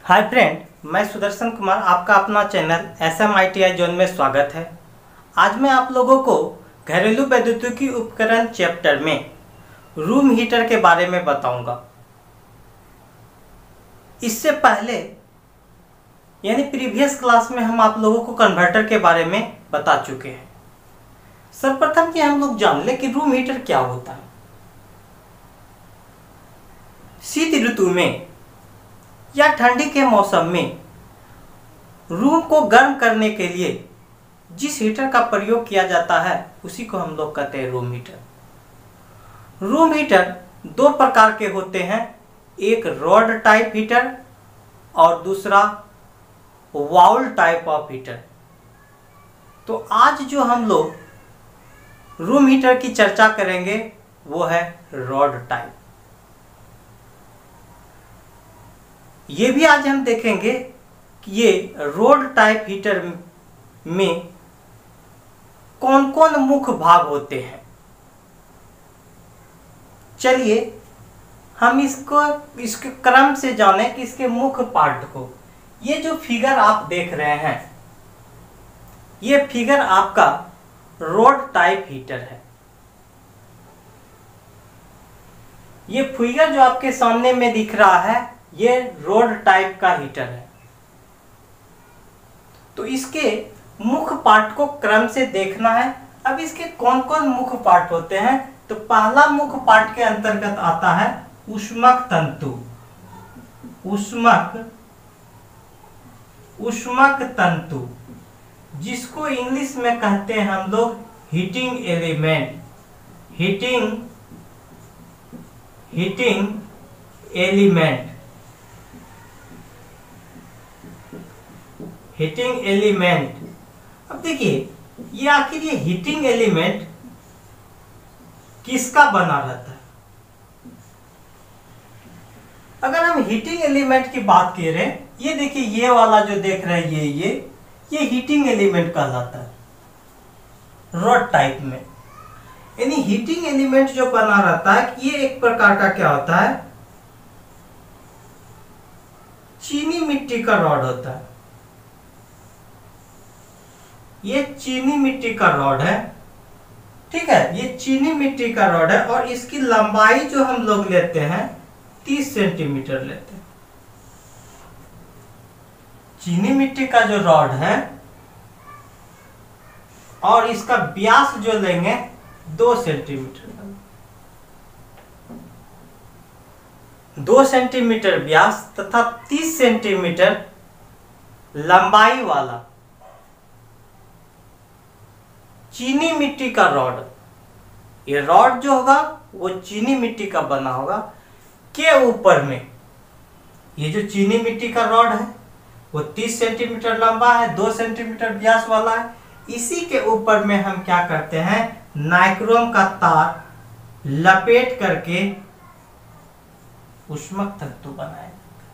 Hi friend, मैं सुदर्शन कुमार, आपका अपना चैनल SMITI जोन में स्वागत है। आज मैं आप लोगों को घरेलू वैद्युतिकी उपकरण चैप्टर में रूम हीटर के बारे में बताऊंगा। इससे पहले यानी प्रीवियस क्लास में हम आप लोगों को कन्वर्टर के बारे में बता चुके हैं। सर्वप्रथम कि हम लोग जान लें कि रूम हीटर क्या होता है। शीत ऋतु में या ठंडी के मौसम में रूम को गर्म करने के लिए जिस हीटर का प्रयोग किया जाता है उसी को हम लोग कहते हैं रूम हीटर। रूम हीटर दो प्रकार के होते हैं, एक रॉड टाइप हीटर और दूसरा वाउल टाइप ऑफ हीटर। तो आज जो हम लोग रूम हीटर की चर्चा करेंगे वो है रॉड टाइप। ये भी आज हम देखेंगे कि ये रॉड टाइप हीटर में कौन कौन मुख्य भाग होते हैं। चलिए हम इसके क्रम से जानें कि इसके मुख्य पार्ट को। ये जो फिगर आप देख रहे हैं, ये फिगर आपका रॉड टाइप हीटर है। ये फिगर जो आपके सामने में दिख रहा है ये रॉड टाइप का हीटर है। तो इसके मुख्य पार्ट को क्रम से देखना है। अब इसके कौन कौन मुख्य पार्ट होते हैं, तो पहला मुख्य पार्ट के अंतर्गत आता है ऊष्मक तंतु। ऊष्मक तंतु जिसको इंग्लिश में कहते हैं हम लोग हीटिंग एलिमेंट। Heating element. अब देखिए ये आखिर ये हीटिंग एलिमेंट किसका बना रहता है। अगर हम हीटिंग एलिमेंट की बात कर रहे हैं, ये देखिए ये वाला जो देख रहे हैं ये हीटिंग एलिमेंट कहलाता है रॉड टाइप में। यानी हीटिंग एलिमेंट जो बना रहता है ये एक प्रकार का क्या होता है, चीनी मिट्टी का रॉड होता है। ये चीनी मिट्टी का रॉड है, ठीक है। ये चीनी मिट्टी का रॉड है और इसकी लंबाई जो हम लोग लेते हैं 30 सेंटीमीटर लेते हैं। चीनी मिट्टी का जो रॉड है और इसका व्यास जो लेंगे 2 सेंटीमीटर। 2 सेंटीमीटर व्यास तथा 30 सेंटीमीटर लंबाई वाला चीनी मिट्टी का रॉड। ये रॉड जो होगा वो चीनी मिट्टी का बना होगा। के ऊपर में ये जो चीनी मिट्टी का रॉड है वो 30 सेंटीमीटर लंबा है, 2 सेंटीमीटर व्यास वाला है। इसी के ऊपर में हम क्या करते हैं, नाइक्रोम का तार लपेट करके ऊष्मक तंतु बनाए।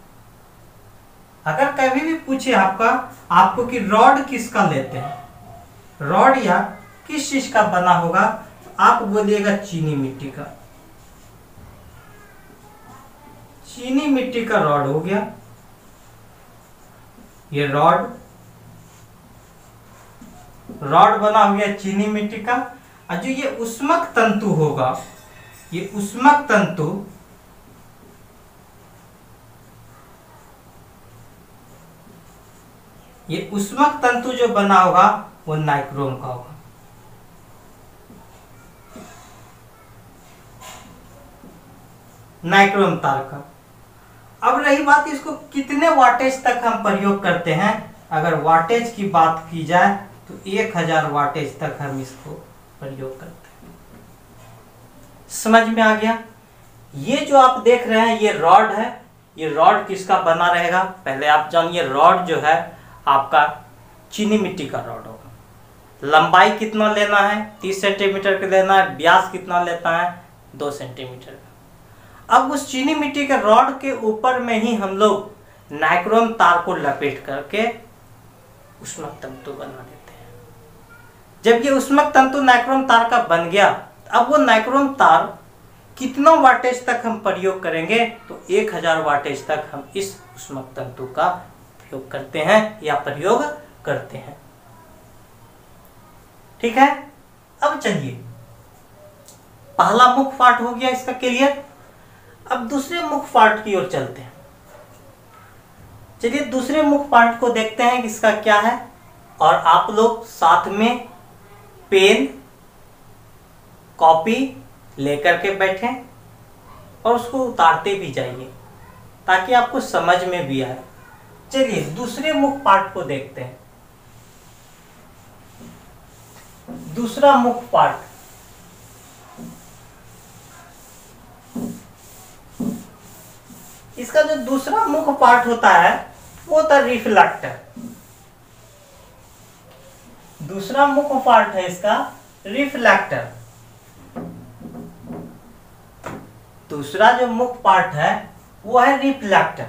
अगर कभी भी पूछे आपको कि रॉड किसका लेते हैं, रॉड या किस चीज का बना होगा, आप बोलिएगा चीनी मिट्टी का। चीनी मिट्टी का रॉड हो गया ये रॉड बना हो गया चीनी मिट्टी का। और जो ये ऊष्मक तंतु होगा, ये ऊष्मक तंतु जो बना होगा वो नाइक्रोम का होगा। नाइक्रोम तार का। अब रही बात इसको कितने वाटेज तक हम प्रयोग करते हैं। अगर वाटेज की बात की जाए तो 1000 वाटेज तक हम इसको प्रयोग करते हैं। समझ में आ गया। ये जो आप देख रहे हैं ये रॉड है। ये रॉड किसका बना रहेगा, पहले आप जानिए। रॉड जो है आपका चीनी मिट्टी का रॉड होगा। लंबाई कितना लेना है, 30 सेंटीमीटर का लेना है। व्यास कितना लेता है, 2 सेंटीमीटर का। अब उस चीनी मिट्टी के रॉड के ऊपर में ही हम लोग नाइक्रोम तार को लपेट करके ऊष्मक तंतु बना देते हैं। जब ये ऊष्मक तंतु नाइक्रोम तार का बन गया, अब वो नाइक्रोम तार कितना वाटेज तक हम प्रयोग करेंगे, तो 1000 वाटेज तक हम इस उष्मक तंतु का उपयोग करते हैं या प्रयोग करते हैं। ठीक है, अब चलिए पहला मुख्य पार्ट हो गया इसका क्लियर। अब दूसरे मुख्य पार्ट की ओर चलते हैं। चलिए दूसरे मुख्य पार्ट को देखते हैं कि इसका क्या है, और आप लोग साथ में पेन कॉपी लेकर के बैठें और उसको उतारते भी जाइए ताकि आपको समझ में भी आए। चलिए दूसरे मुख्य पार्ट को देखते हैं। दूसरा मुख्य पार्ट, इसका जो दूसरा मुख्य पार्ट होता है वो होता है रिफ्लेक्टर। दूसरा मुख्य पार्ट है इसका रिफ्लेक्टर। दूसरा जो मुख्य पार्ट है वो है रिफ्लेक्टर।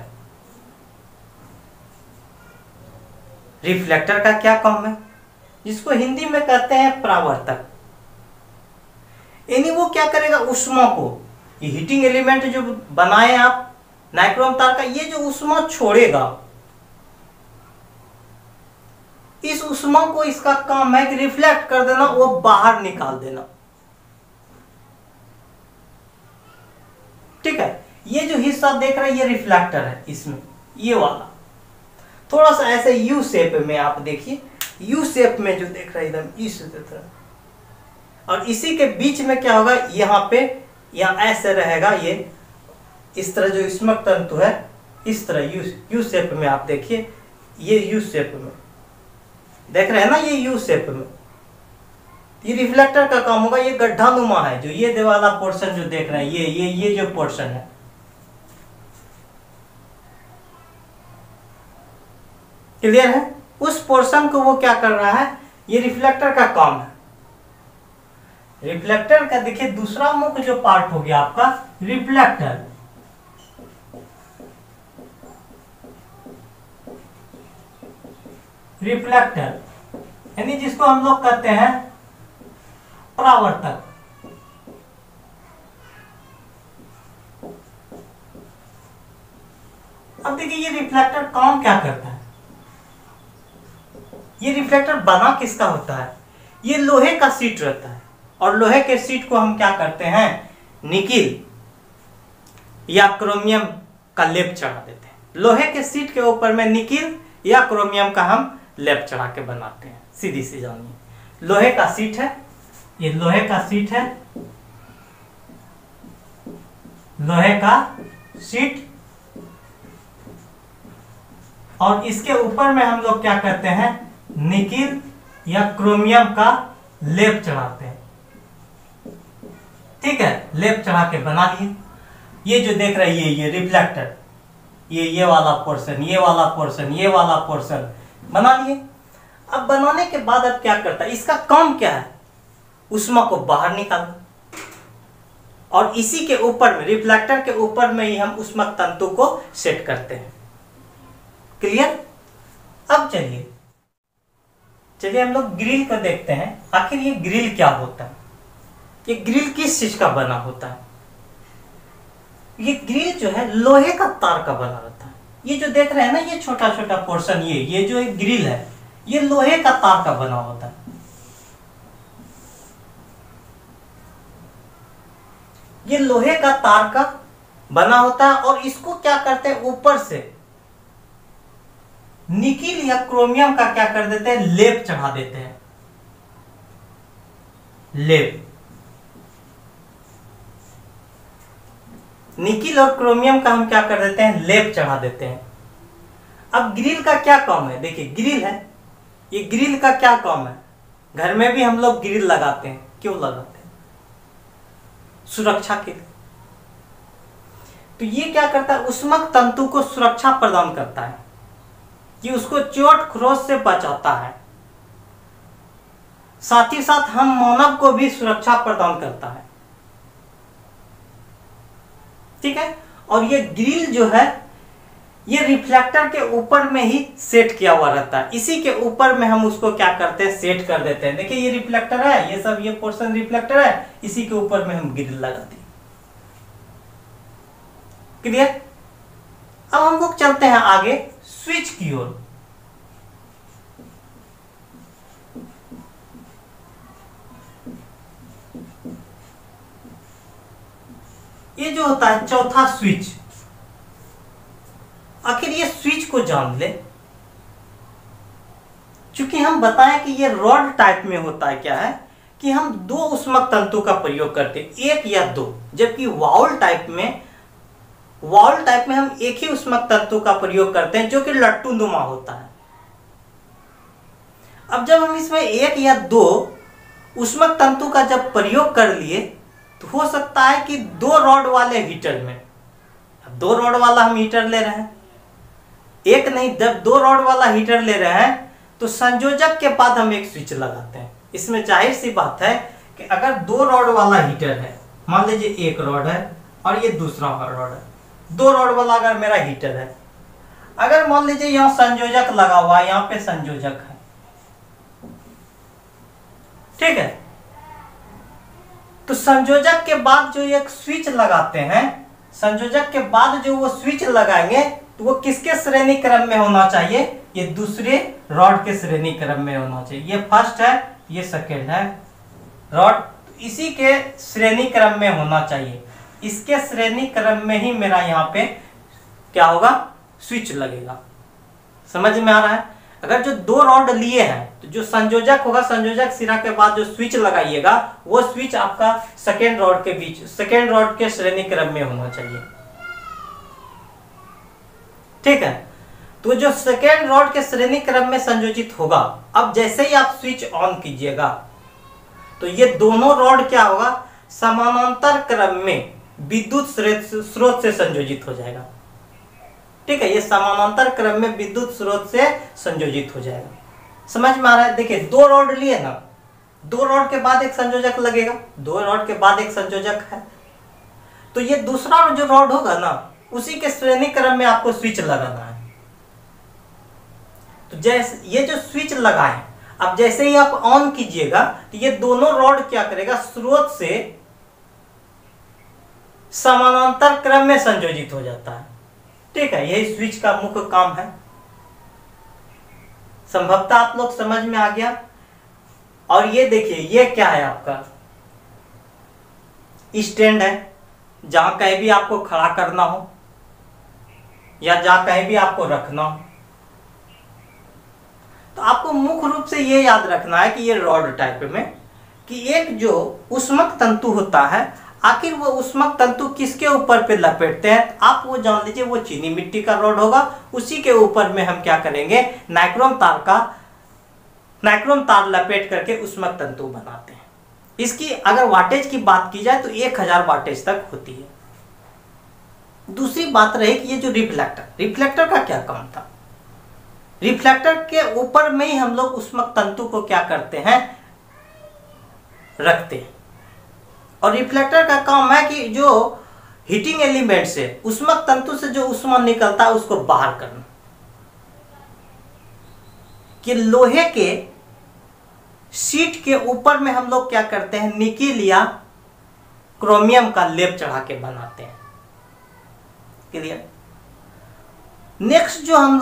रिफ्लेक्टर का क्या काम है, जिसको हिंदी में कहते हैं परावर्तक। यानी वो क्या करेगा, ऊष्मा को, ये हीटिंग एलिमेंट जो बनाए आप नाइक्रोम तार का, ये जो ऊष्मा छोड़ेगा, इस ऊष्मा को इसका काम है कि रिफ्लेक्ट कर देना, वो बाहर निकाल देना। ठीक है, ये जो हिस्सा देख रहे हैं ये रिफ्लेक्टर है। इसमें ये वाला थोड़ा सा ऐसे यू शेप में आप देखिए, यू शेप में जो देख रहे हैं एकदम इस तरह, और इसी के बीच में क्या होगा, यहाँ पे यहाँ ऐसे रहेगा, ये इस तरह जो ऊष्मक तंतु है इस तरह यू शेप में आप देखिए, ये यू शेप में देख रहे हैं ना, ये यू शेप में, ये रिफ्लेक्टर का काम होगा। ये गड्ढा नुमा है, जो ये वाला पोर्शन जो देख रहे हैं, ये जो पोर्शन है, क्लियर है, उस पोर्शन को वो क्या कर रहा है, ये रिफ्लेक्टर का काम है। रिफ्लेक्टर का देखिए दूसरा मुख्य जो पार्ट हो गया आपका रिफ्लेक्टर। रिफ्लेक्टर यानी जिसको हम लोग कहते हैं परावर्तक। अब देखिए ये रिफ्लेक्टर काम क्या करता है, ये रिफ्लेक्टर बना किसका होता है, ये लोहे का शीट रहता है, और लोहे के शीट को हम क्या करते हैं, निकिल या क्रोमियम का लेप चढ़ा देते हैं। लोहे के शीट के ऊपर में निकिल या क्रोमियम का हम लेप चढ़ा के बनाते हैं। सीधी सी जानिए, लोहे का शीट है, ये लोहे का शीट है, लोहे का शीट, और इसके ऊपर में हम लोग क्या करते हैं, निकिल या क्रोमियम का लेप चढ़ाते हैं। ठीक है, लेप चढ़ा के बना लिए। ये जो देख रहे हैं ये रिफ्लेक्टर, ये वाला पोर्शन, ये वाला पोर्शन, ये वाला पोर्शन बना लिए। अब बनाने के बाद अब क्या करता है, इसका काम क्या है, ऊष्मा को बाहर निकालना, और इसी के ऊपर में, रिफ्लेक्टर के ऊपर में ही हम ऊष्मक तंतु को सेट करते हैं। क्लियर। अब चलिए हम लोग ग्रिल को देखते हैं, आखिर ये ग्रिल क्या होता है, ये ग्रिल किस चीज का बना होता है। ये ग्रिल जो है लोहे का तार का बना रहता है। ये जो देख रहे हैं ना, ये छोटा छोटा पोर्शन, ये जो एक ग्रिल है, ये लोहे का तार का बना होता है। ये लोहे का तार का बना होता है, और इसको क्या करते हैं, ऊपर से निकिल या क्रोमियम का क्या कर देते हैं, लेप चढ़ा देते हैं। लेप, निकिल और क्रोमियम का हम क्या कर देते हैं, लेप चढ़ा देते हैं। अब ग्रिल का क्या काम है, देखिए ग्रिल है, ये ग्रिल का क्या काम है, घर में भी हम लोग ग्रिल लगाते हैं। क्यों लगाते हैं, सुरक्षा के लिए। तो ये क्या करता है, ऊष्मक तंतु को सुरक्षा प्रदान करता है, कि उसको चोट खरोच से बचाता है, साथ ही साथ हम मानव को भी सुरक्षा प्रदान करता है। ठीक है, और ये ग्रिल जो है ये रिफ्लेक्टर के ऊपर में ही सेट किया हुआ रहता है। इसी के ऊपर में हम उसको क्या करते हैं, सेट कर देते हैं। देखिए ये रिफ्लेक्टर है, ये सब ये पोर्शन रिफ्लेक्टर है, इसी के ऊपर में हम ग्रिल लगा दिए। क्लियर। अब हम लोग चलते हैं आगे स्विच की ओर। ये जो होता है चौथा स्विच, आखिर ये स्विच को जान ले। चूंकि हम बताएं कि ये रॉड टाइप में होता है, क्या है कि हम दो उष्मक तंतु का प्रयोग करते हैं, एक या दो, जबकि वाउल टाइप में हम एक ही उष्मक तंतु का प्रयोग करते हैं जो कि लट्टू नुमा होता है। अब जब हम इसमें एक या दो उष्मक तंतु का जब प्रयोग कर लिए तो हो सकता है कि दो रॉड वाले हीटर में, अब दो रॉड वाला हम हीटर ले रहे हैं, एक नहीं, जब दो रॉड वाला हीटर ले रहे हैं तो संयोजक के बाद हम एक स्विच लगाते हैं। इसमें जाहिर सी बात है कि अगर दो रॉड वाला हीटर है, मान लीजिए एक रॉड है और ये दूसरा रॉड है, दो रॉड वाला अगर मेरा हीटर है, अगर मान लीजिए यहाँ संयोजक लगा हुआ है, यहाँ पे संयोजक है, ठीक है, तो संयोजक के बाद जो एक स्विच लगाते हैं, संयोजक के बाद जो वो स्विच लगाएंगे तो वो किसके श्रेणी क्रम में होना चाहिए, ये दूसरे रॉड के श्रेणी क्रम में होना चाहिए। ये फर्स्ट है, ये सेकेंड है रॉड, इसी के श्रेणी क्रम में होना चाहिए। इसके श्रेणी क्रम में ही मेरा यहाँ पे क्या होगा, स्विच लगेगा। समझ में आ रहा है। अगर जो दो रॉड लिए हैं तो जो संयोजक होगा, संयोजक सिरा के बाद जो स्विच लगाइएगा वो स्विच आपका सेकेंड रॉड के बीच, सेकेंड रॉड के श्रेणी क्रम में होना चाहिए, ठीक है। तो जो सेकेंड रॉड के श्रेणी क्रम में संयोजित होगा, अब जैसे ही आप स्विच ऑन कीजिएगा तो ये दोनों रॉड क्या होगा, समानांतर क्रम में विद्युत स्रोत से संयोजित हो जाएगा, ठीक है। ये समानांतर क्रम में विद्युत स्रोत से संयोजित हो जाएगा। समझ में आ रहा है। देखिए दो रॉड लिए ना, दो रॉड के बाद एक संयोजक लगेगा, दो रॉड के बाद एक संयोजक है, तो ये दूसरा जो रॉड होगा ना उसी के श्रेणी क्रम में आपको स्विच लगाना है। तो जैसे ये जो स्विच लगाए, अब जैसे ही आप ऑन कीजिएगा तो ये दोनों रॉड क्या करेगा, स्रोत से समानांतर क्रम में संयोजित हो जाता है, ठीक है। यही स्विच का मुख्य काम है। संभवतः आप लोग समझ में आ गया। और ये देखिए ये क्या है, आपका स्टैंड है, जहां कहीं भी आपको खड़ा करना हो या जहां कहीं भी आपको रखना हो, तो आपको मुख्य रूप से ये याद रखना है कि ये रॉड टाइप में कि एक जो उष्मक तंतु होता है, आखिर वो उष्मक तंतु किसके ऊपर पे लपेटते हैं, आप वो जान लीजिए वो चीनी मिट्टी का रॉड होगा, उसी के ऊपर में हम क्या करेंगे, नाइक्रोम तार लपेट करके उष्मक तंतु बनाते हैं। इसकी अगर वाटेज की बात की जाए तो 1000 वाटेज तक होती है। दूसरी बात रही कि ये जो रिफ्लेक्टर का क्या काम था, रिफ्लेक्टर के ऊपर में ही हम लोग उष्मक तंतु को क्या करते हैं, रखते हैं। और रिफ्लेक्टर का काम है कि जो हीटिंग एलिमेंट से, उष्मक तंतु से जो उष्मा निकलता है उसको बाहर करना। कि लोहे के शीट के ऊपर में हम लोग क्या करते हैं, निकिल या क्रोमियम का लेप चढ़ा के बनाते हैं। क्लियर। नेक्स्ट जो हम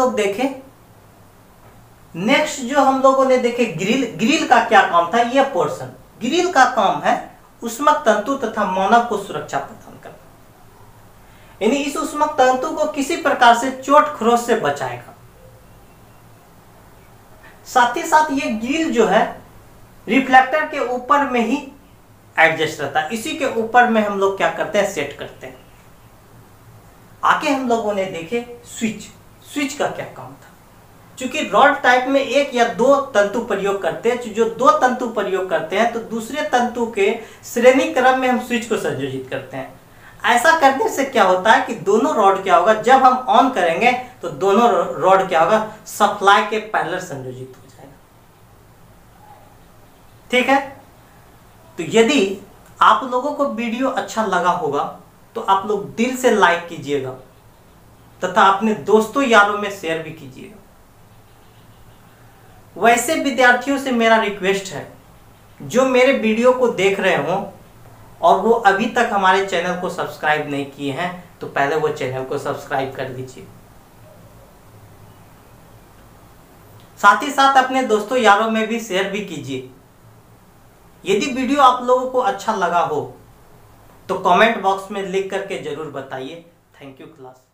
लोगों ने देखे ग्रिल का क्या काम था। यह पोर्शन ग्रिल का काम है उष्मक तंतु तथा मानव को सुरक्षा प्रदान करना, यानी इस उष्मक तंतु को किसी प्रकार से चोट खरोच से बचाएगा। साथ ही साथ ये ग्रिल जो है रिफ्लेक्टर के ऊपर में ही एडजस्ट रहता है, इसी के ऊपर में हम लोग क्या करते हैं, सेट करते हैं। आगे हम लोगों ने देखे स्विच का क्या काम था। चूंकि रॉड टाइप में एक या दो तंतु प्रयोग करते हैं, जो दो तंतु प्रयोग करते हैं तो दूसरे तंतु के श्रेणी क्रम में हम स्विच को संयोजित करते हैं। ऐसा करने से क्या होता है कि दोनों रॉड क्या होगा, जब हम ऑन करेंगे तो दोनों रॉड क्या होगा, सप्लाई के पैरेलल संयोजित हो जाएगा, ठीक है। तो यदि आप लोगों को वीडियो अच्छा लगा होगा तो आप लोग दिल से लाइक कीजिएगा तथा अपने दोस्तों यारों में शेयर भी कीजिएगा। वैसे विद्यार्थियों से मेरा रिक्वेस्ट है जो मेरे वीडियो को देख रहे हो और वो अभी तक हमारे चैनल को सब्सक्राइब नहीं किए हैं तो पहले वो चैनल को सब्सक्राइब कर लीजिए। साथ ही साथ अपने दोस्तों यारों में भी शेयर भी कीजिए। यदि वीडियो आप लोगों को अच्छा लगा हो तो कमेंट बॉक्स में लिख करके जरूर बताइए। Thank you class.